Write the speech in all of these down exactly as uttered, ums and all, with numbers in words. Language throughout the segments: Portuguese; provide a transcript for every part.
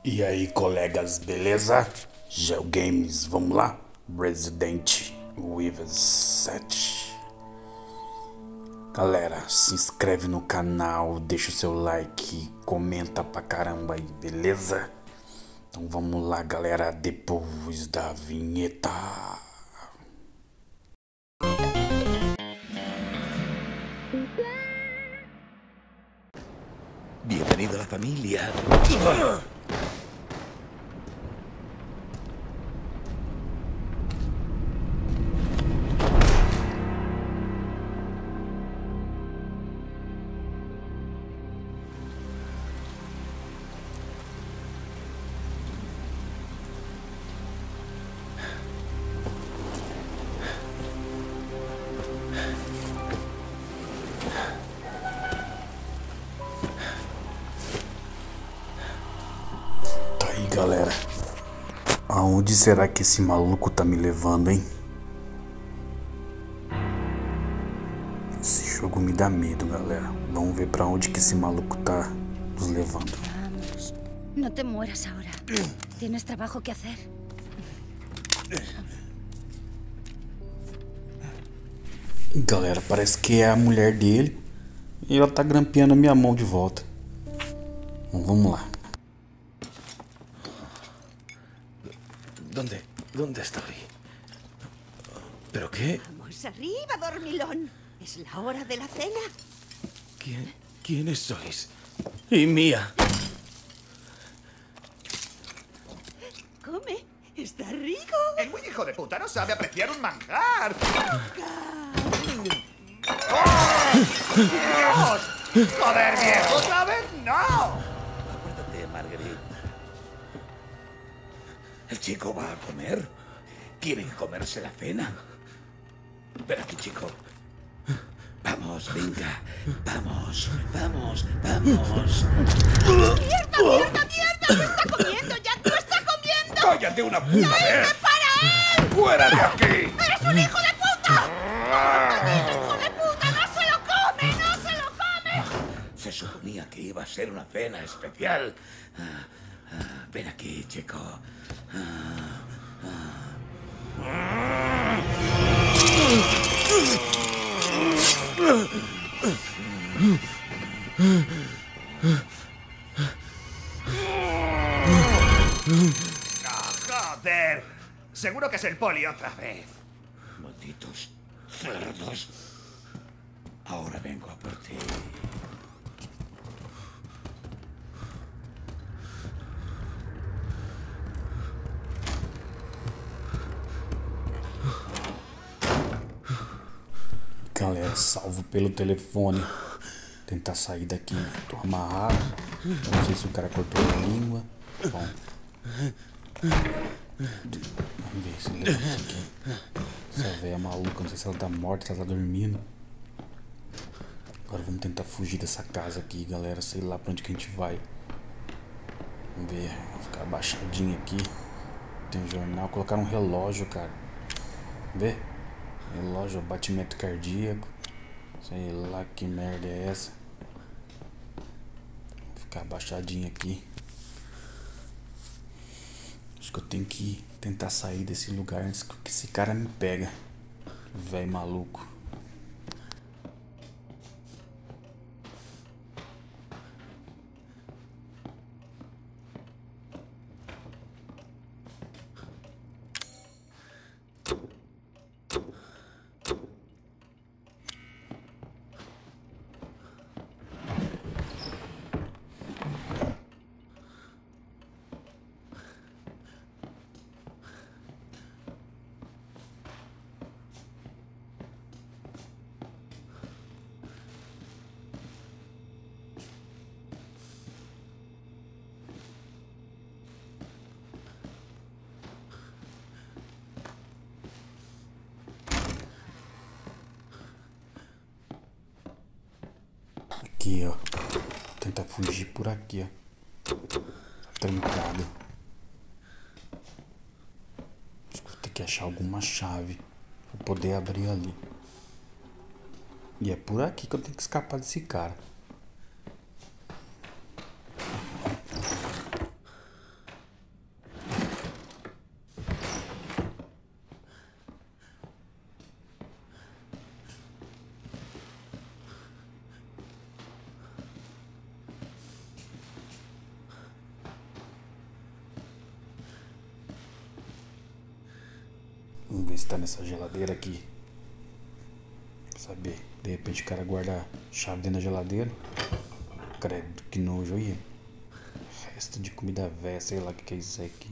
E aí, colegas, beleza? GeoGames, vamos lá? Resident Evil sete. Galera, se inscreve no canal, deixa o seu like, comenta pra caramba aí, beleza? Então vamos lá, galera, depois da vinheta. Bienvenido a la familia. Tá aí, galera. Aonde será que esse maluco tá me levando, hein? Esse jogo me dá medo, galera. Vamos ver pra onde que esse maluco tá nos levando. Vamos. No te mueras ahora. Tienes trabajo que hacer. Galera, parece que é a mulher dele e ela tá grampeando a minha mão de volta. Então, vamos lá. ¿Dónde? ¿Dónde estoy? ¿Pero qué? Vamos arriba, dormilón. Es la hora de la cena. ¿Quién? ¿Quiénes sois? Y Mía. Come. Está rico. El muy hijo de puta no sabe apreciar un manjar. ¡Oh! ¡Dios! ¡Joder, viejo! ¿Otra vez? ¡No! Acuérdate, Marguerite. ¿El chico va a comer? ¿Quiere comerse la cena? Ven aquí, chico. Vamos, venga. Vamos, vamos, vamos. ¡Mierda, mierda, mierda! ¡No está comiendo, Jack! ¡No está comiendo! ¡Cállate una puta vez! ¡Para él! ¡Fuera de aquí! ¡Eres un hijo de puta! ¡Hijo de puta! ¡No se lo come! ¡No se lo come! Se suponía que iba a ser una cena especial. Ah, ah, ven aquí, chico. Ah, ¡Ah, joder! Seguro que es el poli otra vez. malditos cerdos. Ahora vengo a por ti. Galera, salvo pelo telefone. Tentar sair daqui. Tô amarrado. Eu não sei se o cara cortou a língua. Bom. Vamos ver se ele levanta aqui. Essa velha maluca, não sei se ela tá morta, se ela tá dormindo. Agora vamos tentar fugir dessa casa aqui, galera. Sei lá pra onde que a gente vai. Vamos ver. Vou ficar abaixadinho aqui. Tem um jornal. Colocaram um relógio, cara. Vê? Relógio, batimento cardíaco. Sei lá que merda é essa. Vou ficar abaixadinho aqui. Acho que eu tenho que tentar sair desse lugar antes que esse cara me pega. Velho maluco. Aqui, ó. Vou tentar fugir por aqui, ó. Tá trancado. Acho que vou ter que achar alguma chave pra poder abrir ali. E é por aqui que eu tenho que escapar desse cara. Vamos ver se tá nessa geladeira aqui. Pra saber. De repente o cara guarda a chave dentro da geladeira. Credo, que nojo aí. Resto de comida velha, sei lá o que, que é isso aqui.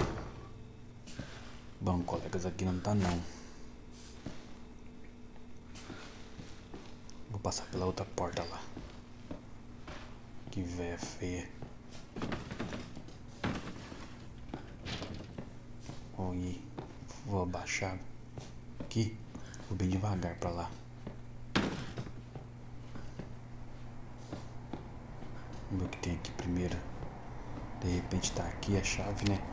Bom, colegas, aqui não tá não. Vou passar pela outra porta lá. Que véia feia. Oi, vou abaixar aqui. Vou bem devagar pra lá. Vamos ver o que tem aqui primeiro. De repente tá aqui a chave, né?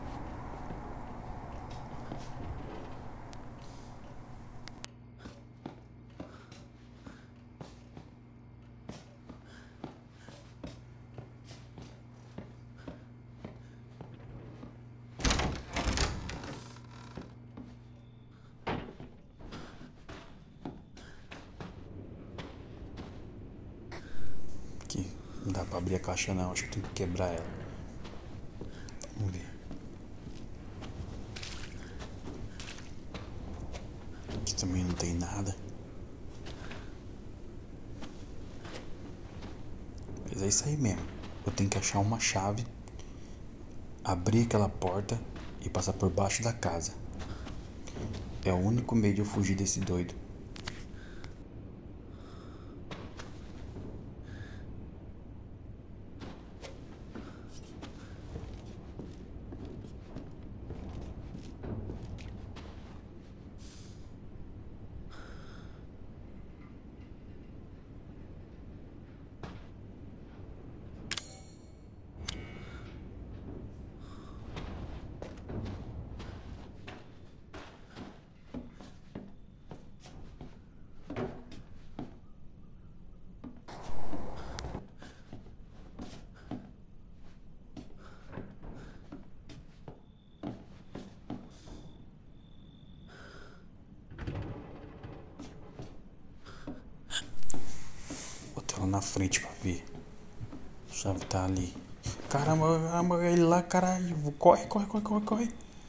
Aqui, não dá pra abrir a caixa não, acho que tem que quebrar ela. Vamos ver. Aqui também não tem nada. Mas é isso aí mesmo. Eu tenho que achar uma chave, abrir aquela porta e passar por baixo da casa. É o único meio de eu fugir desse doido. Lá na frente pra ver. A chave tá ali. Caramba, caramba, ele lá, caralho. Corre, corre, corre, corre, corre.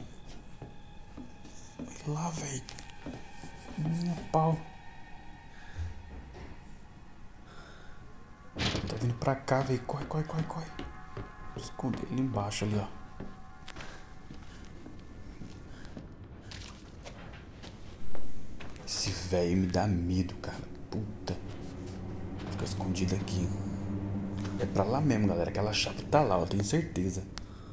Ele lá, velho. Minha pau. Tá vindo pra cá, velho. Corre, corre, corre, corre. Vou esconder ele embaixo ali, ó. Esse velho me dá medo, cara. Puta. Fica escondido aqui. É pra lá mesmo, galera. Aquela chave tá lá, eu tenho certeza.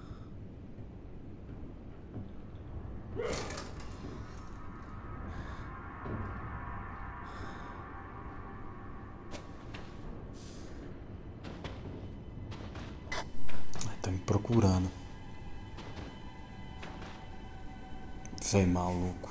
Tá me procurando. Véi maluco.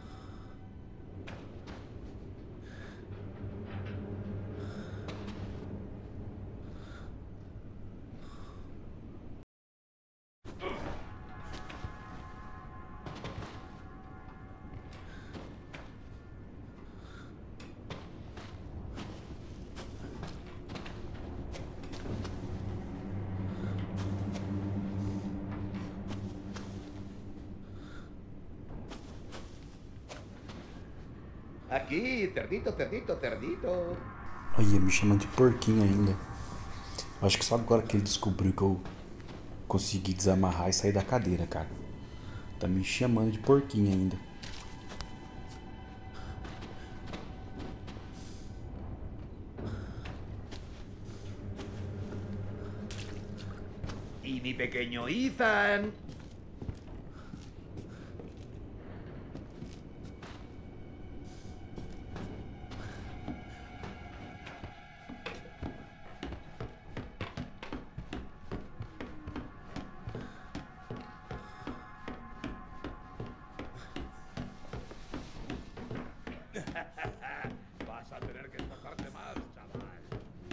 Aqui, cerdito, cerdito, cerdito. Olha, me chamando de porquinho ainda. Acho que só agora que ele descobriu que eu consegui desamarrar e sair da cadeira, cara. Tá me chamando de porquinho ainda. Y mi pequeño Ethan. Vas a tener que esforzarte más, chaval.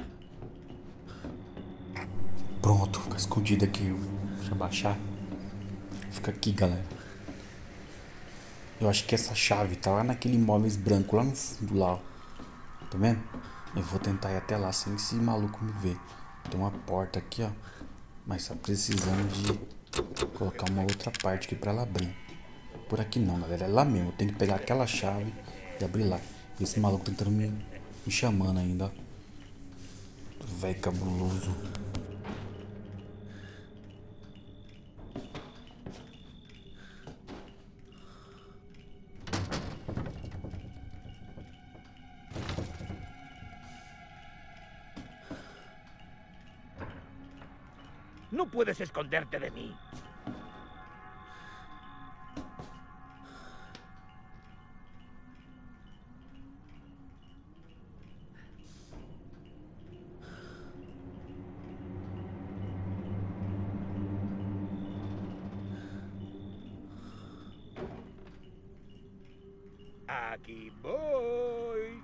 Pronto, fica escondido aqui. Deixa eu baixar. Fica aqui, galera. Eu acho que essa chave tá lá naquele imóveis branco, lá no fundo, lá, ó. Tá vendo? Eu vou tentar ir até lá sem esse maluco me ver. Tem uma porta aqui, ó. Mas tá precisando de colocar uma outra parte aqui pra ela abrir. Por aqui não, galera. É lá mesmo. Tem que pegar aquela chave e abrir lá. E esse maluco tentando me, me chamando ainda, ó. Véi cabuloso. No puedes esconderte de mí. Aquí voy.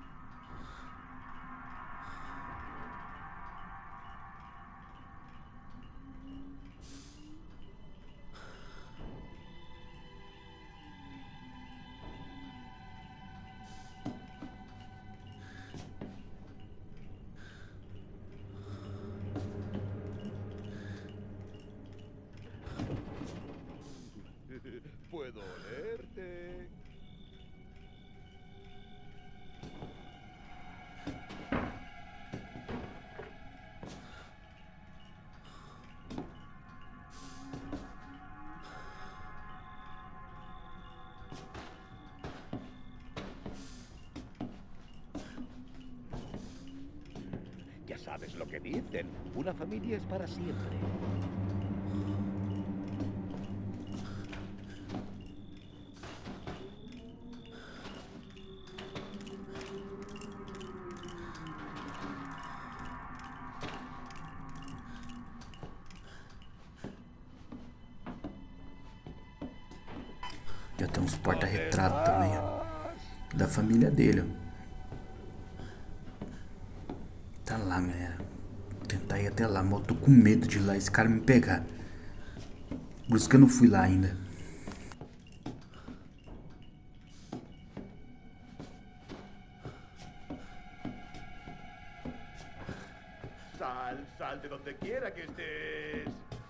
Puedo olerte. Ya sabes lo que dicen. Una familia es para siempre. Já tem uns porta-retrato também, ó. Da família dele, ó. Tá lá, galera. Vou tentar ir até lá, mas eu tô com medo de ir lá esse cara me pegar. Por isso que eu não fui lá ainda. Sal, sal de donde quiera que estés.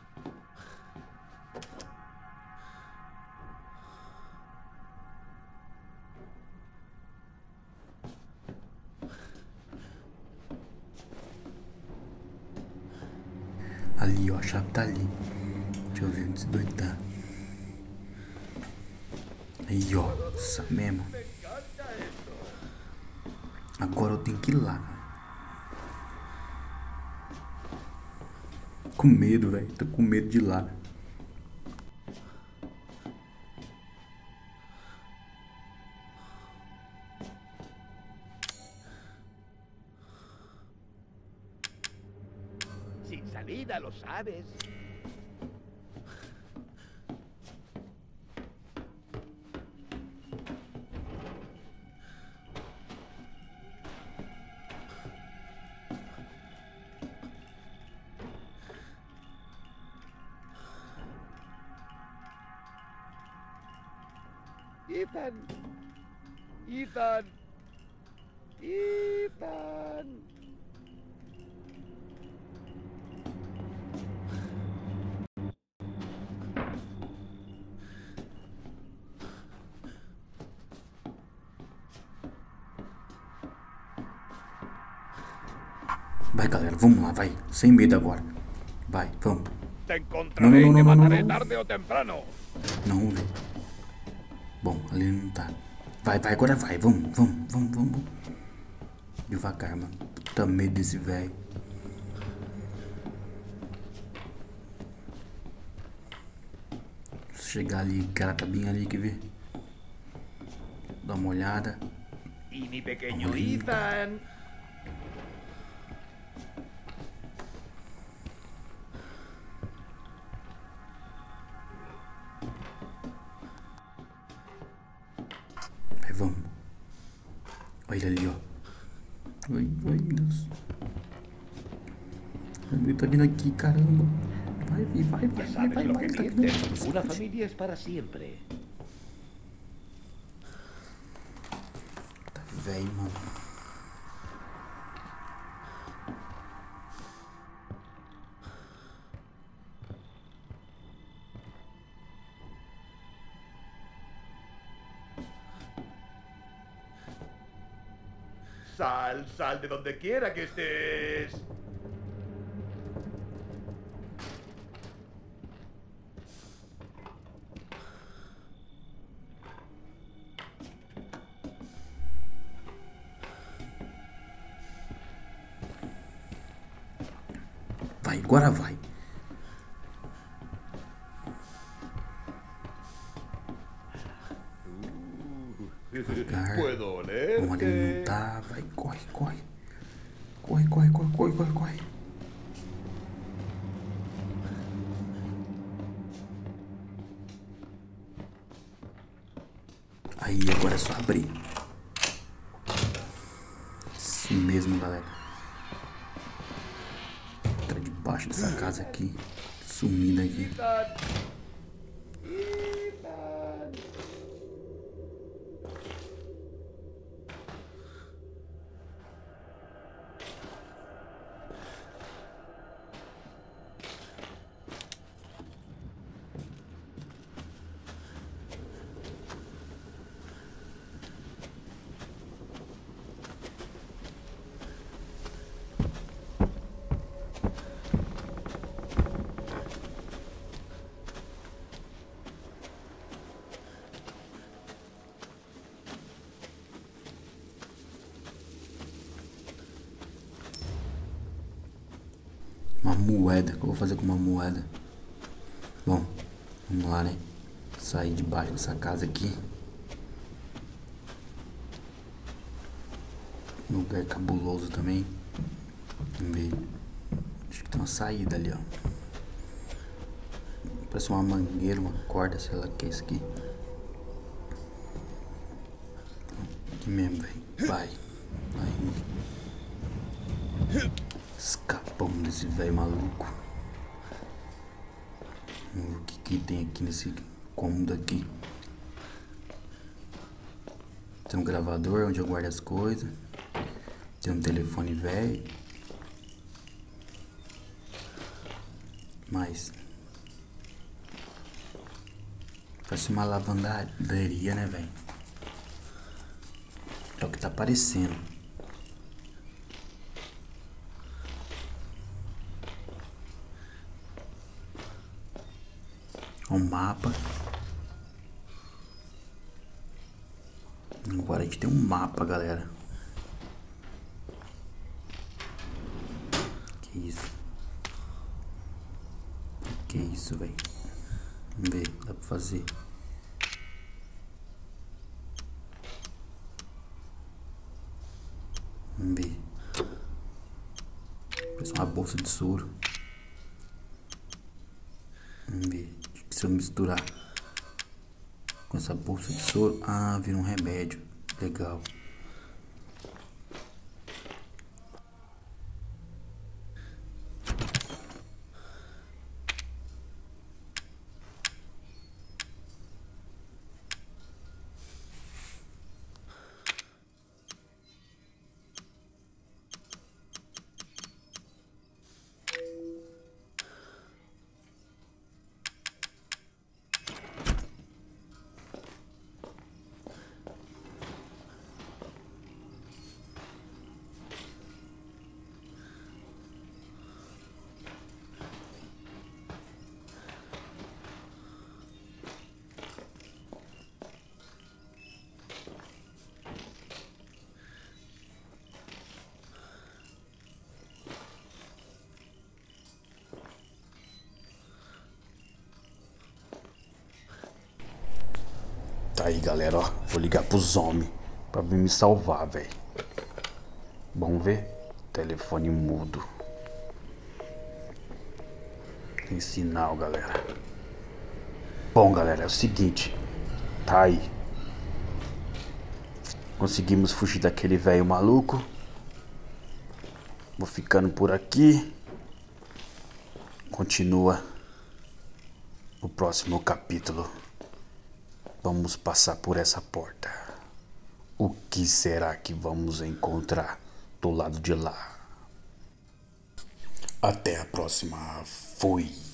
Ali, ó, a chave tá ali. Deixa eu ver onde esse doido tá. Aí, ó, isso mesmo. Agora eu tenho que ir lá. Com medo, velho. Tô com medo de ir lá. Sin salida, lo sabes. Ethan. Ethan. Ethan. Vai, galera, vamos lá, vai. Sem medo agora. Vai, vamos. Te No, encontraré no, y no, te no, no, mataré no. tarde o temprano. Não, velho. Bom, ali não tá. Vai, vai, agora vai. Vamos, vamos, vamos, vamos. Devagar, mano. Puta medo desse velho. Chegar ali, o cara tá bem ali, quer ver? Dá uma olhada. Y mi pequeño Vamos ali. Ethan. Vai, vamos. Olha ele ali, ó. Ai, ai, meu Deus. Ele tá vindo aqui, caramba. Vai, vai, vai, vai, Ya vai, sabes vai, lo vai. que Tá vindo dicen. aqui. Una familia es para siempre. Tá velho, mano. Sal, sal de donde quiera que estés. Vai, agora vai. Devagar. Puedo olerte. Vamos alimentar. Vai, corre, corre. Corre, corre, corre, corre, corre, corre. Aí, agora é só abrir. Isso mesmo, galera. Entra debaixo dessa casa aqui. Sumida aqui. Uma moeda, o que eu vou fazer com uma moeda? Bom, vamos lá, né? Sair debaixo dessa casa aqui. Um lugar cabuloso também. Vamos ver. Acho que tem uma saída ali, ó. Parece uma mangueira, uma corda, sei lá o que é isso aqui. Aqui mesmo, velho. Vai. Aí. Escapamos desse velho maluco. Vamos ver o que, que tem aqui nesse cômodo aqui. Tem um gravador onde eu guardo as coisas. Tem um telefone velho. Mais. Parece uma lavanderia, né, velho? É o que tá parecendo. Um mapa. Agora a gente tem um mapa, galera. Que isso? Que isso, velho? Vamos ver, dá pra fazer. Vamos ver. Parece uma bolsa de soro. Vamos ver. Se eu misturar com essa bolsa de soro, ah, vira um remédio. Legal. Tá aí, galera, ó. Vou ligar pros homens pra vir me salvar, velho. Vamos ver? Telefone mudo. Tem sinal, galera. Bom, galera, é o seguinte. Tá aí. Conseguimos fugir daquele velho maluco. Vou ficando por aqui. Continua o próximo capítulo. Vamos passar por essa porta. O que será que vamos encontrar do lado de lá? Até a próxima. Fui.